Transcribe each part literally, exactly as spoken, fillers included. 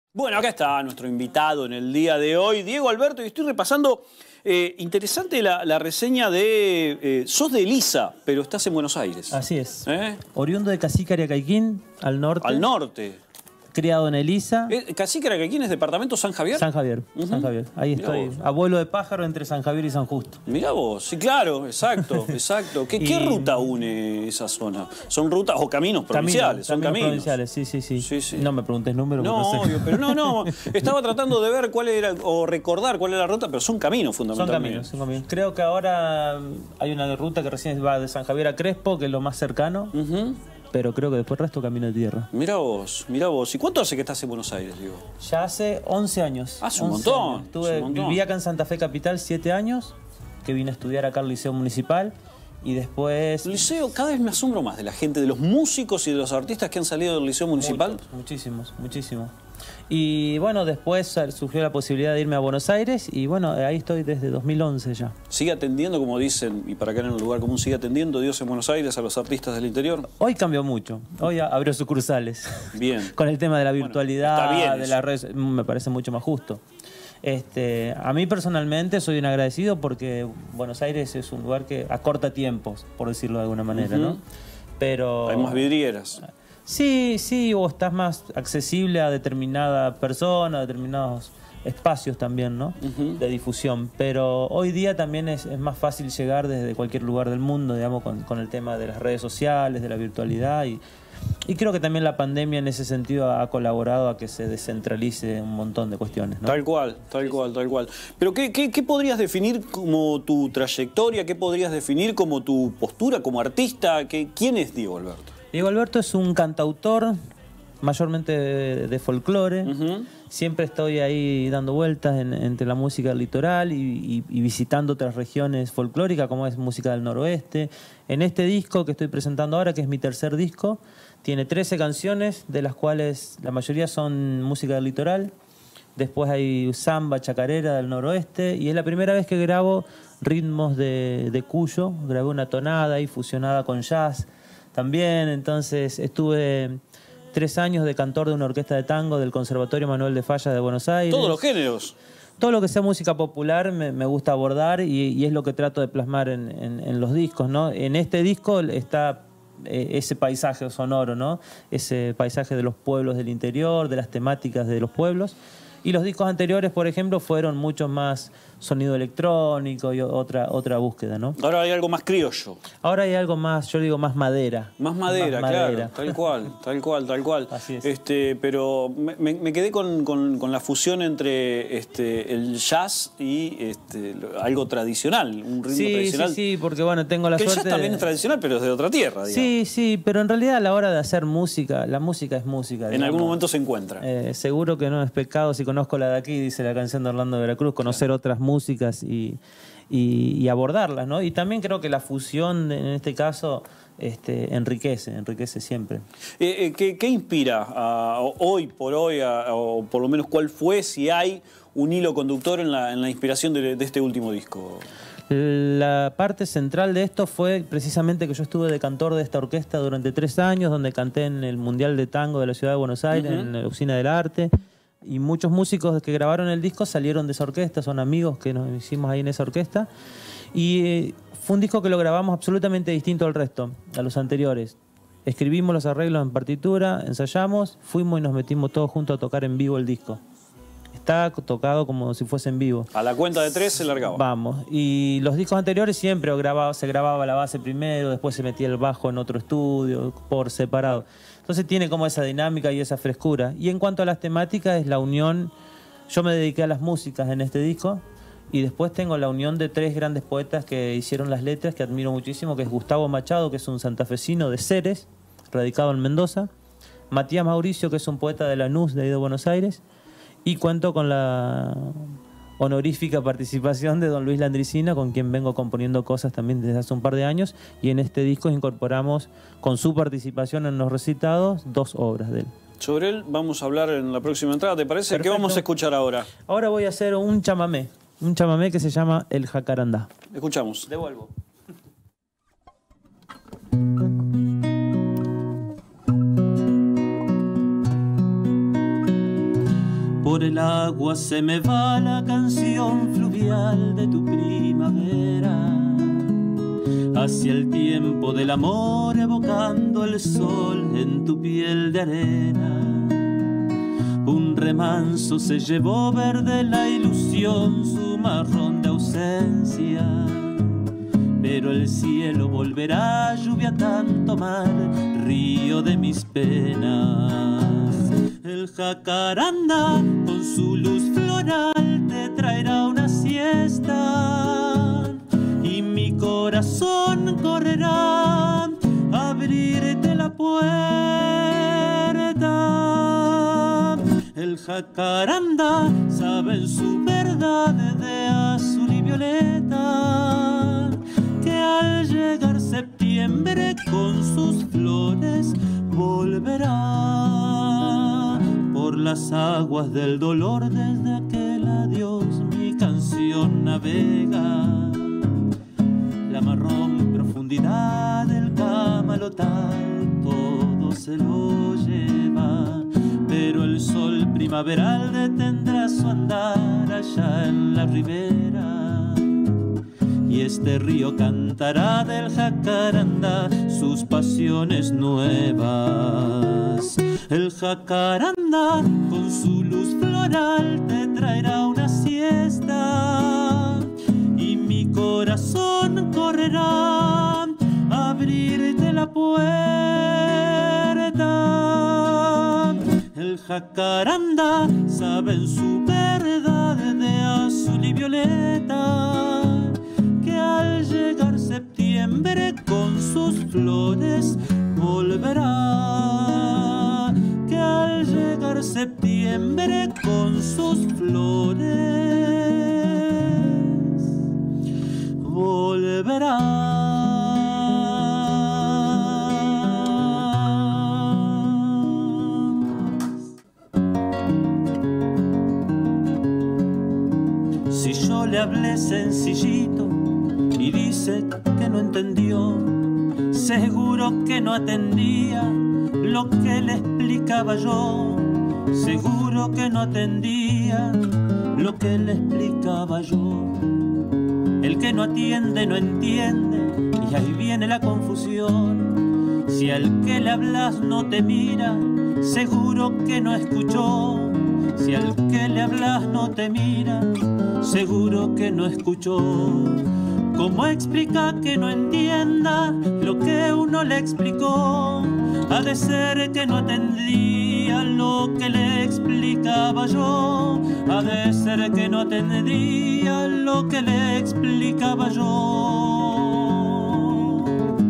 Bueno, acá está nuestro invitado en el día de hoy, Diego Alberto, y estoy repasando, eh, interesante la, la reseña de, eh, sos de Elisa, pero estás en Buenos Aires. Así es. ¿Eh? Oriundo de Cacique Ariacaiquín, al norte. Al norte. Criado en Elisa. Eh, ¿Cacique Ariacaiquín es departamento San Javier? San Javier, uh-huh. San Javier. Ahí Mirá estoy, vos. abuelo de pájaro entre San Javier y San Justo. Mirá vos, sí, claro, exacto, exacto. ¿Qué, Y... ¿Qué ruta une esa zona? ¿Son rutas o caminos provinciales? Caminos, son caminos caminos. provinciales, sí, sí, sí, sí, sí. No me preguntes número. No, no sé. obvio, pero no, no. Estaba tratando de ver cuál era, o recordar cuál era la ruta, pero son caminos Son fundamentalmente. caminos, son caminos. Creo que ahora hay una ruta que recién va de San Javier a Crespo, que es lo más cercano. Uh-huh. Pero creo que después el resto camino de tierra. Mirá vos, mirá vos. ¿Y cuánto hace que estás en Buenos Aires, digo? Ya hace once años. Hace un once montón. años. Estuve, hace un montón. Viví acá en Santa Fe Capital siete años, que vine a estudiar acá al Liceo Municipal. Y después... El liceo, cada vez me asombro más de la gente, de los músicos y de los artistas que han salido del Liceo Municipal. Muchos, muchísimos, muchísimos. Y bueno, después surgió la posibilidad de irme a Buenos Aires y bueno, ahí estoy desde dos mil once ya. Sigue atendiendo, como dicen, y para acá en un lugar común, sigue atendiendo Dios en Buenos Aires a los artistas del interior. Hoy cambió mucho, hoy abrió sucursales. Bien. Con el tema de la virtualidad, bueno, está bien de las redes, me parece mucho más justo. Este, a mí personalmente soy un agradecido porque Buenos Aires es un lugar que acorta tiempos, por decirlo de alguna manera, uh-huh. ¿no? Pero... Hay más vidrieras. Sí, sí, o estás más accesible a determinada persona, a determinados espacios también, ¿no? Uh-huh. De difusión. Pero hoy día también es, es más fácil llegar desde cualquier lugar del mundo, digamos, con, con el tema de las redes sociales, de la virtualidad. Y, y creo que también la pandemia en ese sentido ha colaborado a que se descentralice un montón de cuestiones, ¿no? Tal cual, tal cual, tal cual. Pero ¿qué, qué, qué podrías definir como tu trayectoria? ¿Qué podrías definir como tu postura como artista? ¿Qué, ¿Quién es Diego Alberto? Diego Alberto es un cantautor, mayormente de, de folclore. Uh-huh. Siempre estoy ahí dando vueltas en, entre la música del litoral y, y, y visitando otras regiones folclóricas, como es música del noroeste. En este disco que estoy presentando ahora, que es mi tercer disco, tiene trece canciones, de las cuales la mayoría son música del litoral. Después hay samba, chacarera del noroeste. Y es la primera vez que grabo ritmos de, de Cuyo. Grabé una tonada ahí fusionada con jazz también. Entonces estuve tres años de cantor de una orquesta de tango del Conservatorio Manuel de Falla de Buenos Aires. Todos los géneros. Todo lo que sea música popular me, me gusta abordar y, y es lo que trato de plasmar en, en, en los discos, ¿no? En este disco está eh, ese paisaje sonoro, ¿no? Ese paisaje de los pueblos del interior, de las temáticas de los pueblos. Y los discos anteriores, por ejemplo, fueron mucho más sonido electrónico y otra, otra búsqueda, ¿no? Ahora hay algo más criollo. Ahora hay algo más, yo digo, más madera. Más madera, más claro. madera. Tal cual, tal cual, tal cual. Así es. Este, pero me, me quedé con, con, con la fusión entre este, el jazz y este, algo tradicional, un ritmo sí, tradicional. Sí, sí, porque bueno, tengo la que suerte... el jazz también de... es tradicional, pero es de otra tierra, digamos. Sí, sí, pero en realidad a la hora de hacer música, la música es música. En digamos. algún momento se encuentra. Eh, seguro que no es pecado si conozco la de aquí, dice la canción de Orlando de Veracruz, conocer claro. otras músicas y, y, y abordarlas, ¿no? Y también creo que la fusión, en este caso, este, enriquece, enriquece siempre. Eh, eh, ¿qué, ¿Qué inspira a, hoy por hoy, a, o por lo menos cuál fue, si hay un hilo conductor en la, en la inspiración de, de este último disco? La parte central de esto fue precisamente que yo estuve de cantor de esta orquesta durante tres años, donde canté en el Mundial de Tango de la Ciudad de Buenos Aires, uh-huh. en la Usina del Arte. Y muchos músicos que grabaron el disco salieron de esa orquesta, son amigos que nos hicimos ahí en esa orquesta. Y eh, fue un disco que lo grabamos absolutamente distinto al resto, a los anteriores. Escribimos los arreglos en partitura, ensayamos, fuimos y nos metimos todos juntos a tocar en vivo el disco. Está tocado como si fuese en vivo. A la cuenta de tres se largaba. Vamos. Y los discos anteriores siempre grababa, se grababa la base primero, después se metía el bajo en otro estudio, por separado. Entonces tiene como esa dinámica y esa frescura. Y en cuanto a las temáticas, es la unión... Yo me dediqué a las músicas en este disco y después tengo la unión de tres grandes poetas que hicieron las letras, que admiro muchísimo, que es Gustavo Machado, que es un santafesino de Ceres, radicado en Mendoza. Matías Mauricio, que es un poeta de Lanús, de ahí de Buenos Aires. Y cuento con la honorífica participación de don Luis Landricina, con quien vengo componiendo cosas también desde hace un par de años. Y en este disco incorporamos, con su participación en los recitados, dos obras de él. Sobre él vamos a hablar en la próxima entrada, ¿te parece? Perfecto. ¿Qué vamos a escuchar ahora? Ahora voy a hacer un chamamé. Un chamamé que se llama El Jacarandá. Escuchamos. Devuelvo. Por el agua se me va la canción fluvial de tu primavera, hacia el tiempo del amor evocando el sol en tu piel de arena. Un remanso se llevó verde la ilusión, su marrón de ausencia, pero el cielo volverá lluvia tanto mar, río de mis penas. El jacarandá con su luz floral te traerá una siesta y mi corazón correrá a abrirte la puerta. El jacarandá sabe en su verdad de azul y violeta que al llegar septiembre con sus flores volverá por las aguas del dolor. Desde aquel adiós mi canción navega la marrón profundidad del Camalotal, todo se lo lleva, pero el sol primaveral detendrá su andar allá en la ribera. Y este río cantará del jacarandá sus pasiones nuevas. El jacarandá con su luz floral te traerá una siesta y mi corazón correrá a abrirte la puerta. El jacarandá sabe en su verdad de azul y violeta que al llegar septiembre con sus flores volverá, que al llegar septiembre con sus flores volverá. Si yo le hablé sencillito y dice que no entendió, seguro que no atendía lo que le explicaba yo, seguro que no atendía lo que le explicaba yo. El que no atiende no entiende y ahí viene la confusión. Si al que le hablas no te mira, seguro que no escuchó. Si al que le hablas no te mira, seguro que no escuchó. ¿Cómo explica que no entienda lo que uno le explicó? Ha de ser que no atendía lo que le explicaba yo. Ha de ser que no atendía lo que le explicaba yo.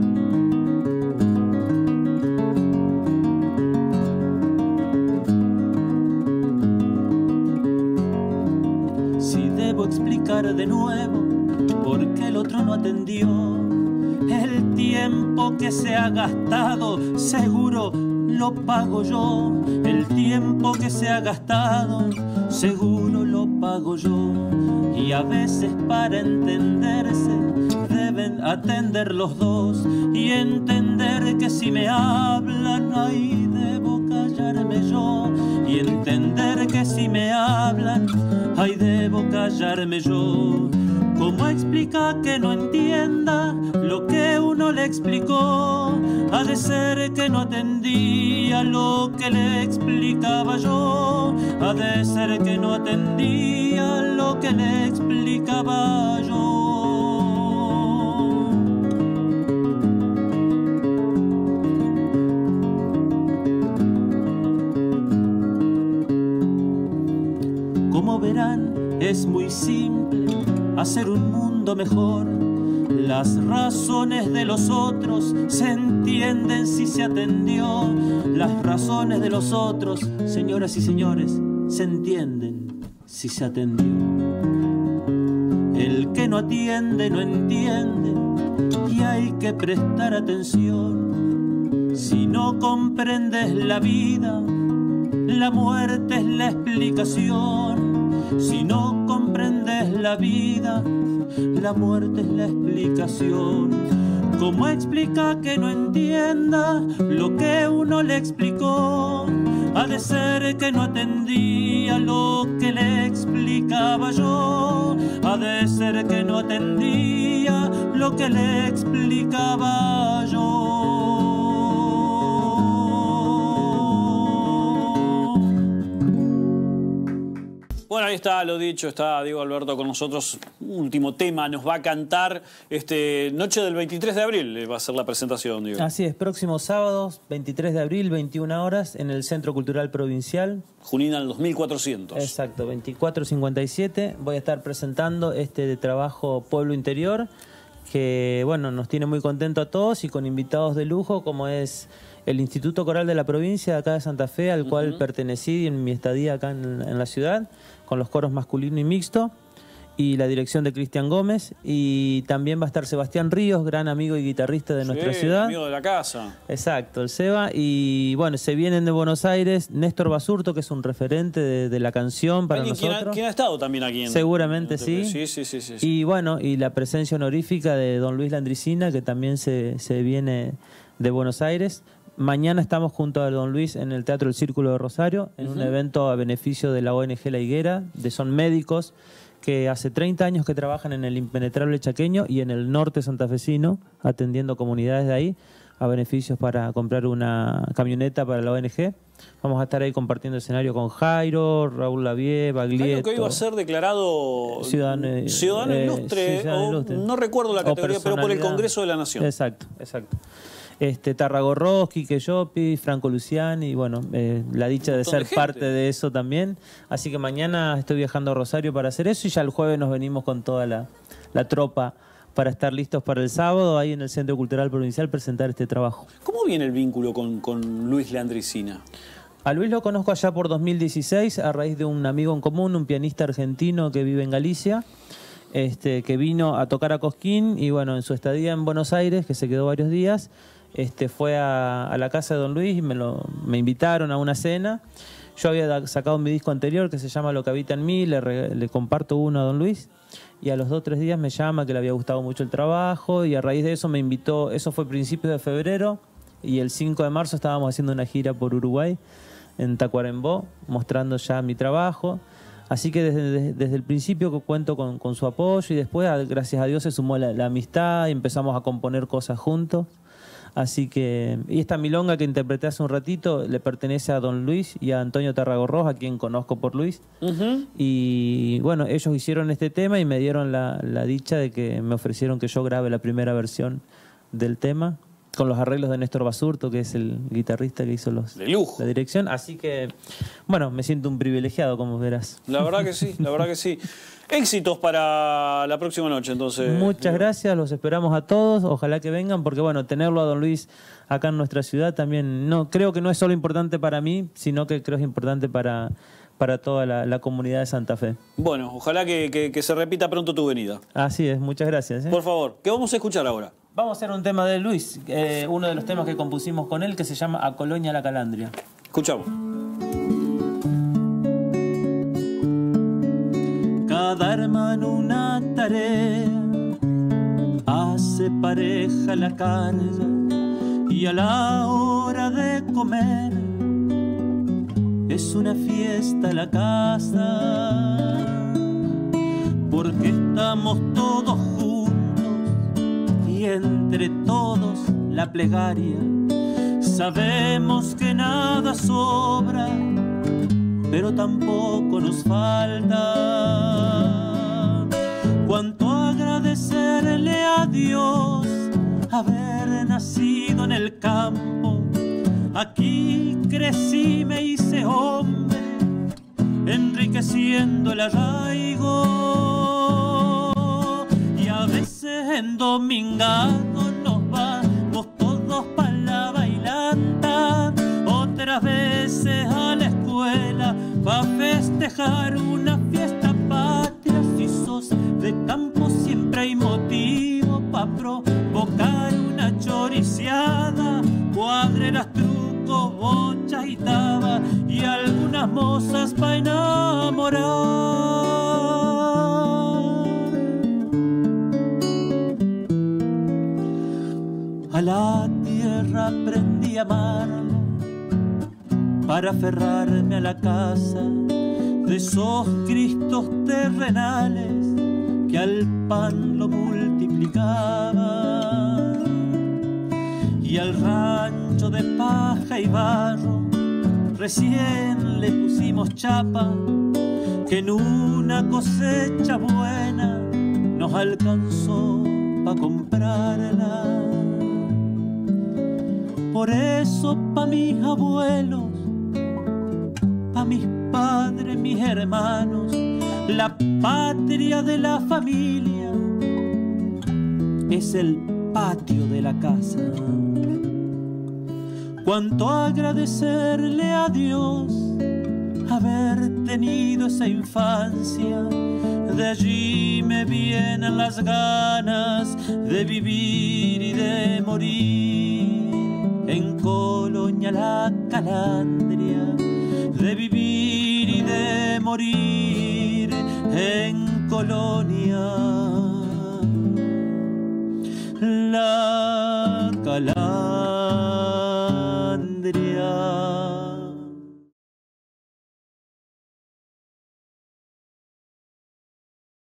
Si debo explicar de nuevo porque el otro no atendió, el tiempo que se ha gastado seguro lo pago yo. El tiempo que se ha gastado seguro lo pago yo. Y a veces para entenderse deben atender los dos y entender que si me hablan ahí debo callarme yo. Y entender que si me hablan ahí debo callarme yo. ¿Cómo explica que no entienda lo que uno le explicó? Ha de ser que no atendía lo que le explicaba yo. Ha de ser que no atendía lo que le explicaba yo. Como verán, es muy simple hacer un mundo mejor. Las razones de los otros se entienden si se atendió. Las razones de los otros, señoras y señores, se entienden si se atendió. El que no atiende no entiende y hay que prestar atención. Si no comprendes la vida, la muerte es la explicación. Si no comprendes la vida, la muerte es la explicación. ¿Cómo explica que no entienda lo que uno le explicó? Ha de ser que no atendía lo que le explicaba yo, ha de ser que no atendía lo que le explicaba yo. Bueno, ahí está, lo dicho, está Diego Alberto con nosotros. Último tema, nos va a cantar este noche del veintitrés de abril, va a ser la presentación, Diego. Así es, próximo sábado, veintitrés de abril, veintiuna horas, en el Centro Cultural Provincial. Junín al dos mil cuatrocientos. Exacto, veinticuatro cincuenta y siete. Voy a estar presentando este de trabajo Pueblo Interior, que bueno, nos tiene muy contentos a todos y con invitados de lujo, como es el Instituto Coral de la Provincia de acá de Santa Fe, al cual uh-huh. pertenecí en mi estadía acá en, en la ciudad, con los coros masculino y mixto, y la dirección de Cristian Gómez, y también va a estar Sebastián Ríos, gran amigo y guitarrista de sí, nuestra ciudad. Amigo de la casa. Exacto, el Seba, y bueno, se vienen de Buenos Aires Néstor Basurto, que es un referente de, de la canción para nosotros. ¿Quién ha, ¿Quién ha estado también aquí? En, Seguramente en sí. Sí, sí, sí, sí, sí. Y bueno, y la presencia honorífica de don Luis Landricina, que también se, se viene de Buenos Aires. Mañana estamos junto a don Luis en el Teatro El Círculo de Rosario, en uh-huh. un evento a beneficio de la O N G La Higuera, de son médicos que hace treinta años que trabajan en el impenetrable chaqueño y en el norte santafesino, atendiendo comunidades de ahí, a beneficios para comprar una camioneta para la O N G. Vamos a estar ahí compartiendo escenario con Jairo, Raúl Lavie, Baglietto. Jairo, que iba a ser declarado ciudadano, ciudadano eh, ilustre, ciudadano o, ilustre, no recuerdo la categoría, pero por el Congreso de la Nación. Exacto, exacto. Este, Tarragorros, Quique Llopi, Franco Luciani, y bueno, eh, la dicha de ser de parte de eso también. Así que mañana estoy viajando a Rosario para hacer eso y ya el jueves nos venimos con toda la, la tropa para estar listos para el sábado ahí en el Centro Cultural Provincial presentar este trabajo. ¿Cómo viene el vínculo con, con Luis Landricina? A Luis lo conozco allá por dos mil dieciséis a raíz de un amigo en común, un pianista argentino que vive en Galicia. Este, que vino a tocar a Cosquín y bueno, en su estadía en Buenos Aires, que se quedó varios días, este, fue a, a la casa de don Luis y me, lo, me invitaron a una cena. Yo había sacado mi disco anterior que se llama Lo que habita en mí, le, le comparto uno a don Luis y a los dos o tres días me llama que le había gustado mucho el trabajo y a raíz de eso me invitó, eso fue principios de febrero y el cinco de marzo estábamos haciendo una gira por Uruguay en Tacuarembó, mostrando ya mi trabajo. Así que desde, desde, desde el principio cuento con, con su apoyo y después, gracias a Dios, se sumó la, la amistad y empezamos a componer cosas juntos. Así que, y esta milonga que interpreté hace un ratito le pertenece a don Luis y a Antonio Tarragorros, a quien conozco por Luis. Uh-huh. Y bueno, ellos hicieron este tema y me dieron la, la dicha de que me ofrecieron que yo grabe la primera versión del tema, con los arreglos de Néstor Basurto, que es el guitarrista que hizo los, de lujo. La dirección. Así que, bueno, me siento un privilegiado, como verás. La verdad que sí, la verdad que sí. Éxitos para la próxima noche, entonces. Muchas gracias, los esperamos a todos. Ojalá que vengan, porque bueno, tenerlo a don Luis acá en nuestra ciudad también, no creo que no es solo importante para mí, sino que creo que es importante para, para toda la, la comunidad de Santa Fe. Bueno, ojalá que, que, que se repita pronto tu venida. Así es, muchas gracias. ¿eh? Por favor, ¿qué vamos a escuchar ahora? Vamos a hacer un tema de Luis, eh, uno de los temas que compusimos con él, que se llama A Colonia la Calandria. Escuchamos. Cada hermano una tarea, hace pareja la carga y a la hora de comer es una fiesta la casa, porque estamos todos juntos y entre todos la plegaria. Sabemos que nada sobra, pero tampoco nos falta. Cuánto agradecerle a Dios haber nacido en el campo. Aquí crecí, me hice hombre, enriqueciendo el arraigo. Y a veces en domingado nos vamos todos pa' la bailanta, otras veces a la escuela pa' festejar una fiesta patria. Si sos de campo siempre hay motivo pa' provocar una choriciada, cuadreras, trucos, bochas y taba, y algunas mozas pa' enamorar. A la tierra aprendí a amarla, para aferrarme a la casa de esos cristos terrenales que al pan lo multiplicaban, y al rancho de paja y barro recién le pusimos chapa, que en una cosecha buena nos alcanzó pa' comprarla. Por eso pa' mis abuelos, pa' mis padres, mis hermanos, la patria de la familia es el patio de la casa. Cuánto agradecerle a Dios haber tenido esa infancia. De allí me vienen las ganas de vivir y de morir en Colonia La Calandria, de vivir y de morir en Colonia La Calandria.